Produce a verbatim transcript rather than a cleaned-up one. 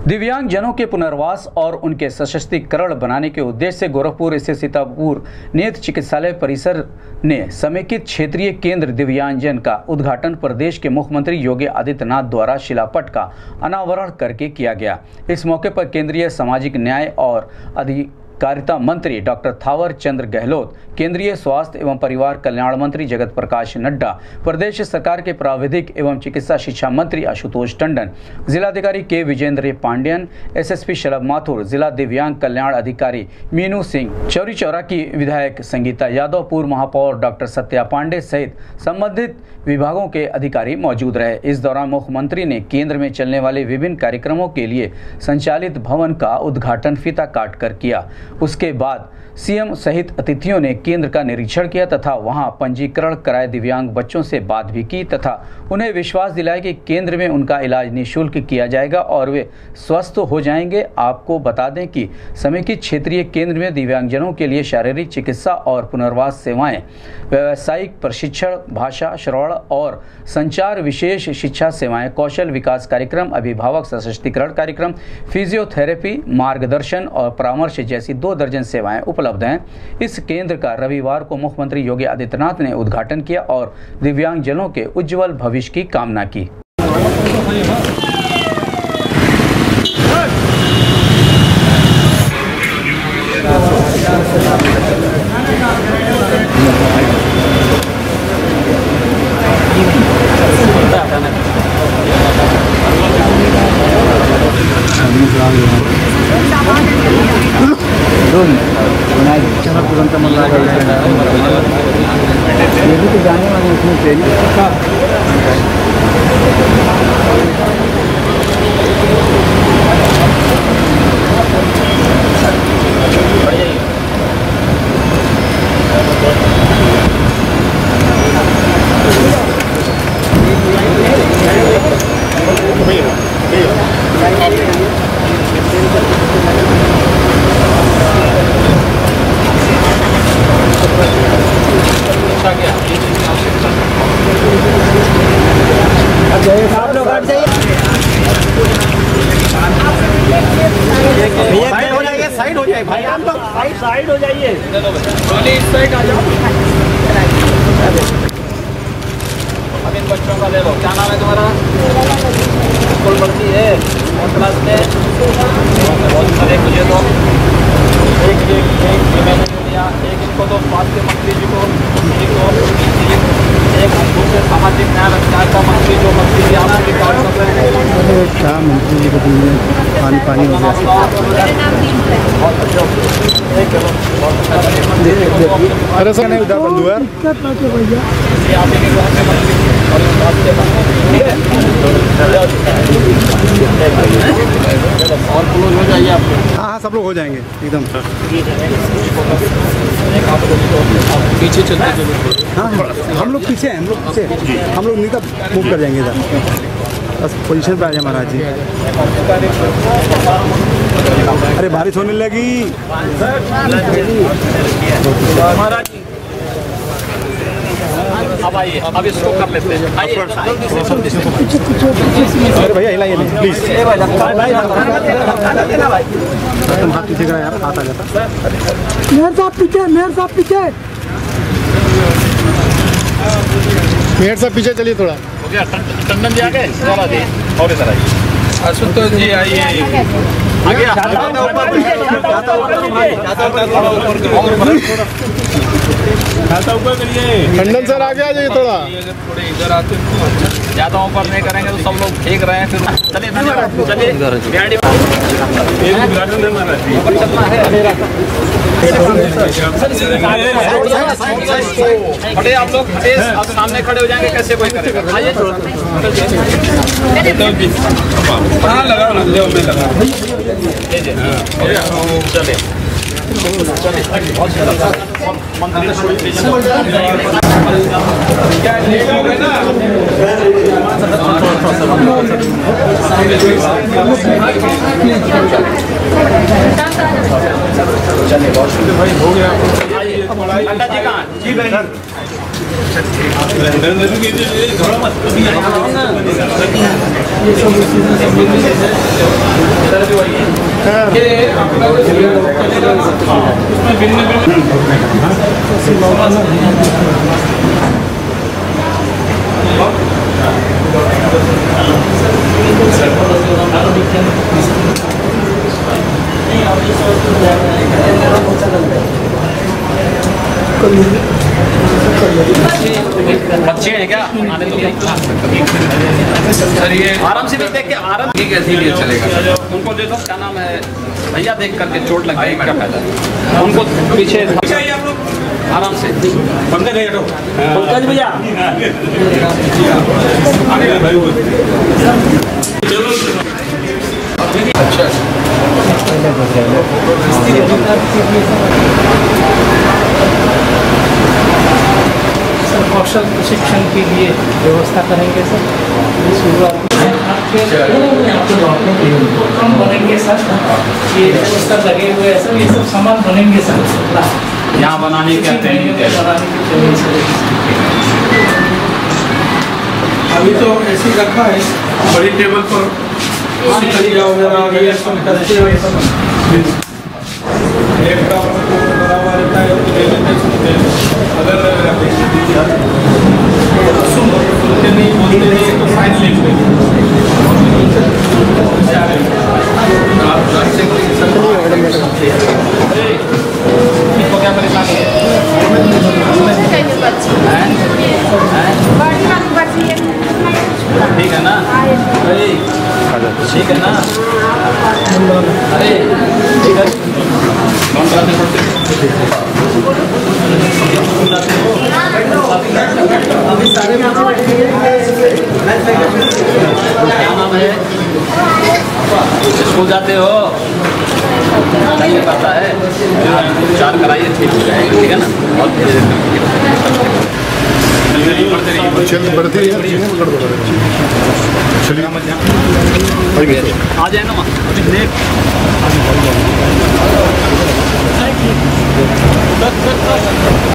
दिव्यांग जनों के पुनर्वास और उनके सशक्तिकरण बनाने के उद्देश्य से गोरखपुर स्थित सीतापुर नेत्र चिकित्सालय परिसर ने समेकित क्षेत्रीय केंद्र दिव्यांगजन का उद्घाटन प्रदेश के मुख्यमंत्री योगी आदित्यनाथ द्वारा शिलापट का अनावरण करके किया गया। इस मौके पर केंद्रीय सामाजिक न्याय और अधिकारिता मंत्री डॉक्टर थावर चंद गहलोत, केंद्रीय स्वास्थ्य एवं परिवार कल्याण मंत्री जगत प्रकाश नड्डा, प्रदेश सरकार के प्राविधिक एवं चिकित्सा शिक्षा मंत्री आशुतोष टंडन, जिलाधिकारी के विजेंद्र पांडेयन, एसएसपी शलभ माथुर, जिला दिव्यांग कल्याण अधिकारी मीनू सिंह, चौरी चौरा की विधायक संगीता यादव, पूर्व महापौर डॉक्टर सत्या पांडे सहित संबंधित विभागों के अधिकारी मौजूद रहे। इस दौरान मुख्यमंत्री ने केंद्र में चलने वाले विभिन्न कार्यक्रमों के लिए संचालित भवन का उद्घाटन फीता काट कर किया। उसके बाद सीएम सहित अतिथियों ने केंद्र का निरीक्षण किया तथा वहां पंजीकरण कराए दिव्यांग बच्चों से बात भी की तथा उन्हें विश्वास दिलाया कि केंद्र में उनका इलाज निःशुल्क किया जाएगा और वे स्वस्थ हो जाएंगे। आपको बता दें कि समेकित क्षेत्रीय केंद्र में दिव्यांगजनों के लिए शारीरिक चिकित्सा और पुनर्वास सेवाएं, व्यावसायिक प्रशिक्षण, भाषा, श्रवण और संचार, विशेष शिक्षा सेवाएं, कौशल विकास कार्यक्रम, अभिभावक सशक्तिकरण कार्यक्रम, फिजियोथेरेपी, मार्गदर्शन और परामर्श जैसी दो दर्जन सेवाएं उपलब्ध हैं। इस केंद्र का रविवार को मुख्यमंत्री योगी आदित्यनाथ ने उद्घाटन किया और दिव्यांगजनों के उज्जवल भविष्य की कामना की। ये भी तो जाने वाले उसमें ट्रेनिंग आप लोग हट जाइए, साइड हो जाइए, साइड हो जाइए भाई, आप लोग साइड साइड हो जाइए, इस साइड आ जाओ। अब इन बच्चों का ले लो। क्या नाम है तुम्हारा? स्कूल पढ़ती है और क्लास में बहुत सारे मुझे तो एक एक एक मैंने दिया, एक इनको तो स्वास्थ्य मंत्री जी को, एक दूसरे सामाजिक न्याय अधिकारिता मंत्री जो मंत्री जी आपके रिकॉर्ड कर रहे हैं। क्या मंत्री जी को पानी पानी हो गया। अरे सर नहीं उधर बंधु है और क्लोज हो जाइए आप। हाँ हाँ सब लोग हो जाएंगे एकदम। पीछे चलते चलो। हाँ हम लोग पीछे हैं, हम लोग पीछे, हम लोग नीचे मूव कर जाएंगे इधर। बस पोजीशन पे आ जाए महाराज जी। अरे बारिश होने लगी महाराज जी। अब आइए, अब इसको कर लेते हैं। अरे भैया हिलाइए नहीं प्लीज। तुम हाथ पीछे करा यार, हाथ आ जाता। मेयर साहब पीछे, मेयर साहब पीछे, मेयर साहब पीछे चलिए थोड़ा। हो गया, टंडन जी आ गए और इधर आइए। आशुतोष जी आइए, आगे टंडन सर आगे आ जाइए थोड़ा। थोड़े इधर आते, ज़्यादा ऊपर नहीं करेंगे तो सब लोग फेंक रहे हैं फिर। चलिए चलिए खड़े आप लोग, आप सामने खड़े हो जाएंगे, कैसे कोई करेगा। आइए हाँ लगा लगा चले भाई हो गया। जी बहन थोड़ा मत ये आपका जो चलेगा उसमें भिन्न भिन्न बच्चे हैं क्या आने तो सर ये आराम से भी देख के आराम ठीक है इसीलिए चलेगा उनको दे दो क्या नाम है भैया देख करके चोट लग गई क्या फायदा उनको पीछे आप लोग आराम से पंकज भैया पंकज भैया अच्छा कौशल प्रशिक्षण के लिए व्यवस्था करेंगे सर शुरुआत कम बनेंगे सर ये व्यवस्था लगे हुए हैं सर ये सब सामान बनेंगे सर यहाँ बनाने की ट्रेनिंग बनाने की ट्रेनिंग अभी तो ऐसे ही रखा है बड़ी टेबल पर सिकलिया वगैरह ये सब करते हुए एक का बड़ा हुआ रहता है तो ले लेते हैं अगर सुनते नहीं बोलते नहीं तो फाइन ले लेंगे इनको क्या परेशानी है ठीक है ना ठीक है ना अरे ठीक है कौन कराते पड़ते क्या नाम है स्कूल जाते हो नहीं पता है चार कराइए ठीक हो जाएगा ठीक है ना बहुत चल बढ़ती है चलिए आ जाए ना वहाँ